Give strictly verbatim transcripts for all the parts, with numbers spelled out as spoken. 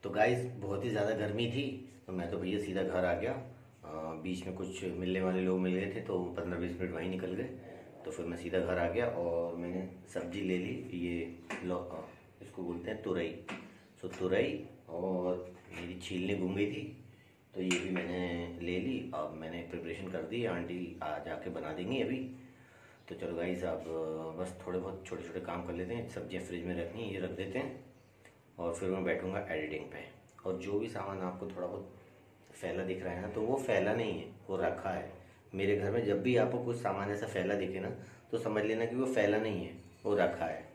तो गाइस बहुत ही ज़्यादा गर्मी थी तो मैं तो भैया सीधा घर आ गया। आ, बीच में कुछ मिलने वाले लोग मिल गए थे तो पंद्रह बीस मिनट वहीं निकल गए, तो फिर मैं सीधा घर आ गया और मैंने सब्जी ले ली। ये लो इसको बोलते हैं तुरई। सो तुरई और मेरी छीलने घूम गई थी तो ये भी मैंने ले ली। अब मैंने प्रिपरेशन कर दी, आंटी आ जाके बना देंगी अभी। तो चलो गाइस अब बस थोड़े बहुत छोटे छोटे काम कर लेते हैं। सब्जियाँ फ्रिज में रखनी है, ये रख देते हैं और फिर मैं बैठूंगा एडिटिंग पे। और जो भी सामान आपको थोड़ा बहुत फैला दिख रहा है ना, तो वो फैला नहीं है, वो रखा है मेरे घर में। जब भी आपको कुछ सामान ऐसा फैला दिखे ना तो समझ लेना कि वो फैला नहीं है, वो रखा है।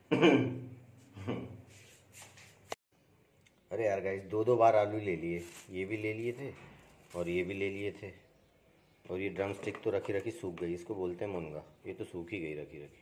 अरे यार गाइस, दो दो बार आलू ले लिए, ये भी ले लिए थे और ये भी ले लिए थे। और ये ड्रम स्टिक तो रखी रखी सूख गई, इसको बोलते हैं मुनगा। ये तो सूख ही गई रखी रखी।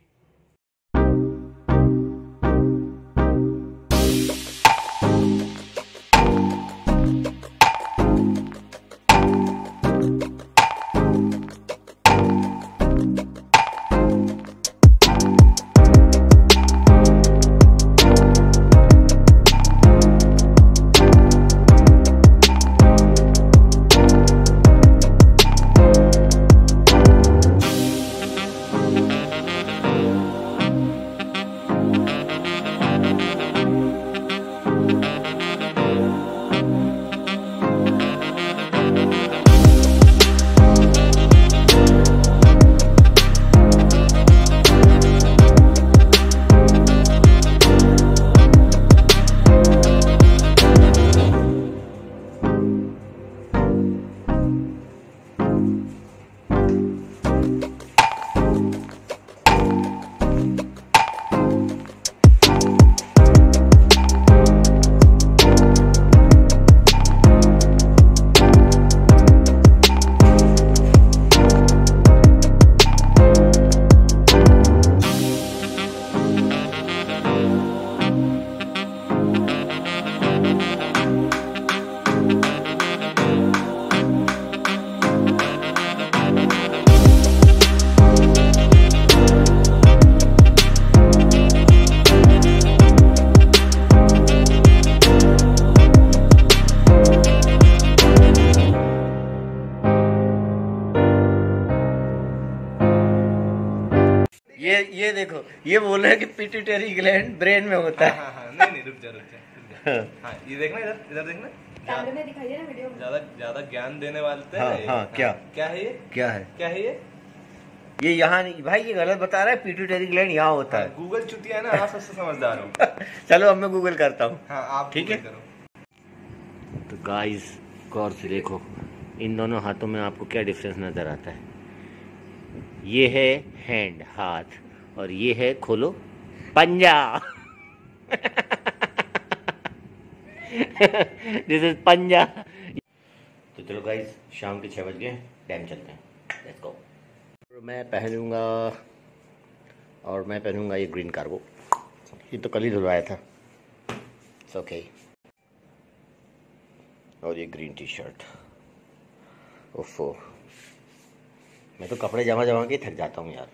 ये ये देखो, ये बोल रहे हैं कि पिट्यूटरी ग्लैंड ब्रेन में होता है। हाँ, हाँ, नहीं नहीं रुक जा रुक जा, रुक जा। हाँ, ये देखना, इधर इधर देखना, कैमरे में दिखाइए ना वीडियो में। ज्यादा ज्यादा ज्ञान देने वाले हाँ, हैं। हाँ, क्या क्या है ये क्या है क्या है ये ये यहाँ नहीं भाई, ये गलत बता रहा है। पिट्यूटरी ग्लैंड यहाँ होता है। गूगल चुतिया है ना, आप सबसे समझदार हो। चलो अब मैं गूगल करता हूँ। हाँ, आप ठीक है। करो। तो गाइस गौर से देखो, इन दोनों हाथों में आपको क्या डिफरेंस नजर आता है। ये है हैंड, हाथ, और ये है खोलो पंजा। दिस इज पंजा। तो चलो गाइस, शाम के छः बज गए, डैम चलते हैं। Let's go. मैं पहनूंगा और मैं पहनूंगा ये ग्रीन कार्गो। ये तो कल ही धुलवाया था, इट्स ओके। और ये ग्रीन टी शर्ट। ओफो, मैं तो कपड़े जमा जमा के थक जाता हूँ यार।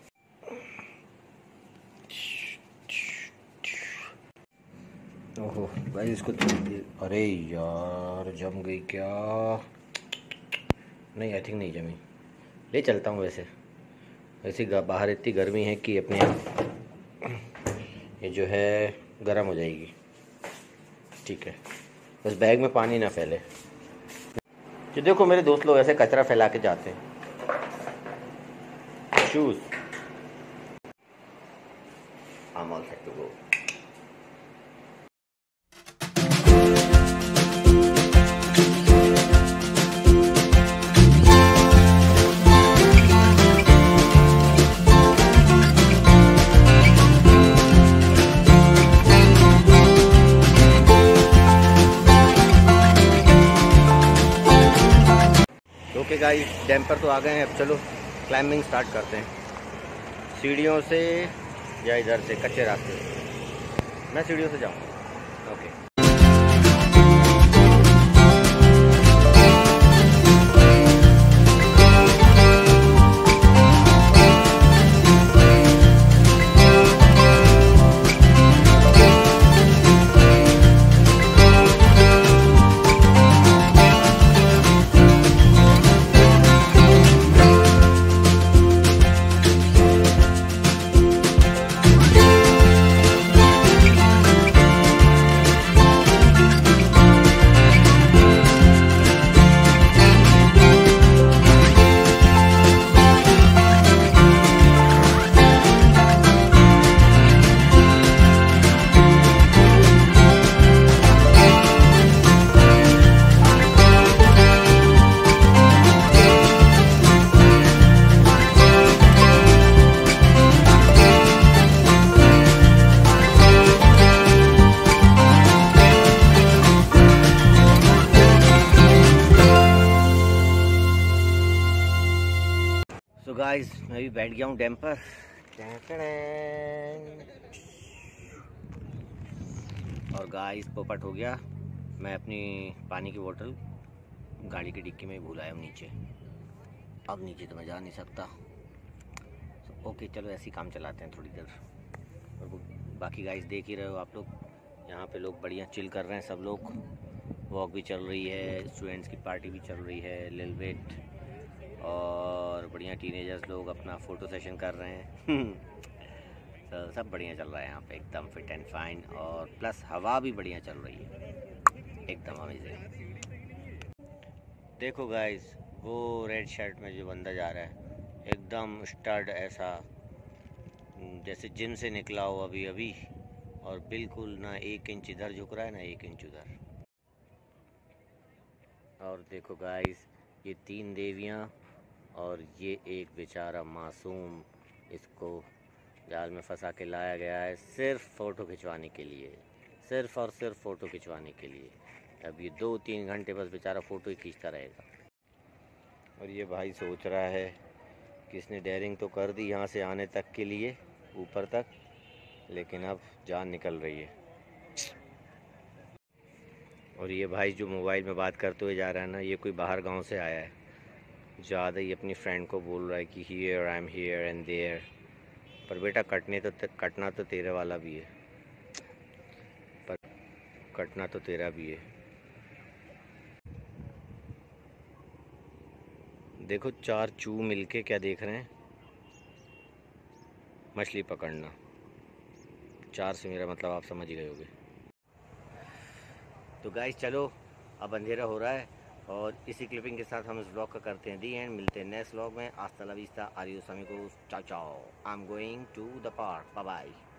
ओहो भाई, इसको अरे यार जम गई क्या? नहीं, आई थिंक नहीं जमी। ले चलता हूँ। वैसे वैसे बाहर इतनी गर्मी है कि अपने आप ये जो है गर्म हो जाएगी। ठीक है, बस बैग में पानी ना फैले। जो देखो मेरे दोस्त लोग ऐसे कचरा फैला के जाते हैं। Shoes I'm all set to go. Okay guys, dam पर तो आ गए हैं। अब चलो क्लाइंबिंग स्टार्ट करते हैं। सीढ़ियों से या इधर से कच्चे रास्ते से। मैं सीढ़ियों से जाऊँ। ओके। गाइस मैं भी बैठ गया हूँ डैम पर। और गाइस पोपट हो गया, मैं अपनी पानी की बोतल गाड़ी की डिक्की में ही भूल आया हूँ नीचे। अब नीचे तो मैं जा नहीं सकता। तो ओके चलो ऐसे ही काम चलाते हैं थोड़ी देर। और वो बाकी गाइस देख ही रहे हो आप लोग, यहाँ पे लोग बढ़िया चिल कर रहे हैं सब लोग। वॉक भी चल रही है, स्टूडेंट्स की पार्टी भी चल रही है लिल बिट, और बढ़िया टीनेजर्स लोग अपना फ़ोटो सेशन कर रहे हैं। तो सब बढ़िया चल रहा है यहाँ पे, एकदम फिट एंड फाइन। और प्लस हवा भी बढ़िया चल रही है, एकदम अमेजिंग। देखो गाइस वो रेड शर्ट में जो बंदा जा रहा है, एकदम स्टड ऐसा, जैसे जिम से निकला हो अभी अभी, और बिल्कुल ना एक इंच इधर झुक रहा है ना एक इंच उधर। और देखो गाइस ये तीन देवियाँ और ये एक बेचारा मासूम, इसको जाल में फंसा के लाया गया है सिर्फ फ़ोटो खिंचवाने के लिए, सिर्फ और सिर्फ फ़ोटो खिंचवाने के लिए। अब ये दो तीन घंटे बस बेचारा फ़ोटो ही खींचता रहेगा। और ये भाई सोच रहा है कि इसने डेयरिंग तो कर दी यहाँ से आने तक के लिए ऊपर तक, लेकिन अब जान निकल रही है। और ये भाई जो मोबाइल में बात करते हुए जा रहा है ना, ये कोई बाहर गांव से आया है, ज़्यादा ही अपनी फ्रेंड को बोल रहा है कि here I am here and there. पर बेटा कटने तो कटना तो तेरे वाला भी है, पर कटना तो तेरा भी है। देखो चार चू मिलके क्या देख रहे हैं, मछली पकड़ना। चार से मेरा मतलब आप समझ ही गए होंगे। तो गाइस चलो अब अंधेरा हो रहा है, और इसी क्लिपिंग के साथ हम इस ब्लॉग का करते हैं दी एंड। मिलते हैं नेक्स्ट ब्लॉग में। हasta la vista, adios amigos, ciao ciao. I am going to the park, bye bye.